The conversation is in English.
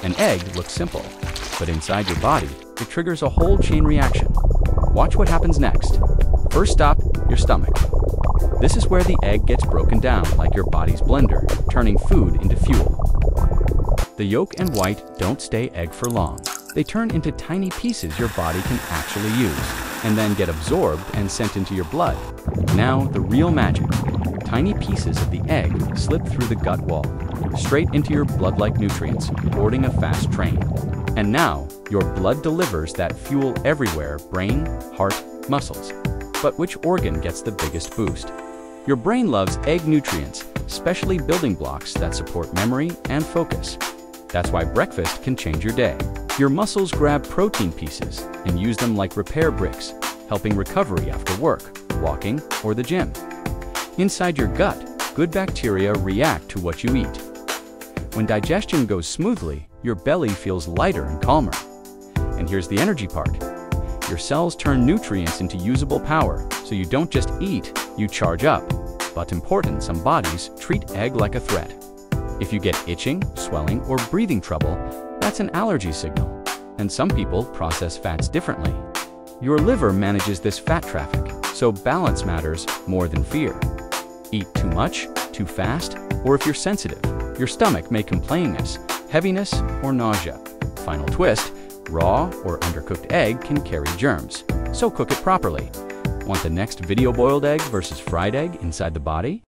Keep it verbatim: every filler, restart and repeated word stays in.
An egg looks simple, but inside your body, it triggers a whole chain reaction. Watch what happens next. First stop, your stomach. This is where the egg gets broken down like your body's blender, turning food into fuel. The yolk and white don't stay egg for long. They turn into tiny pieces your body can actually use, and then get absorbed and sent into your blood. Now, the real magic. Tiny pieces of the egg slip through the gut wall, straight into your blood-like nutrients, boarding a fast train. And now, your blood delivers that fuel everywhere: brain, heart, muscles. But which organ gets the biggest boost? Your brain loves egg nutrients, especially building blocks that support memory and focus. That's why breakfast can change your day. Your muscles grab protein pieces and use them like repair bricks, helping recovery after work, walking, or the gym. Inside your gut, good bacteria react to what you eat. When digestion goes smoothly, your belly feels lighter and calmer. And here's the energy part. Your cells turn nutrients into usable power, so you don't just eat, you charge up. But important, some bodies treat egg like a threat. If you get itching, swelling, or breathing trouble, that's an allergy signal. And some people process fats differently. Your liver manages this fat traffic, so balance matters more than fear. Eat too much, too fast, or if you're sensitive, your stomach may complain as heaviness or nausea. Final twist, raw or undercooked egg can carry germs, so cook it properly. Want the next video boiled egg versus fried egg inside the body?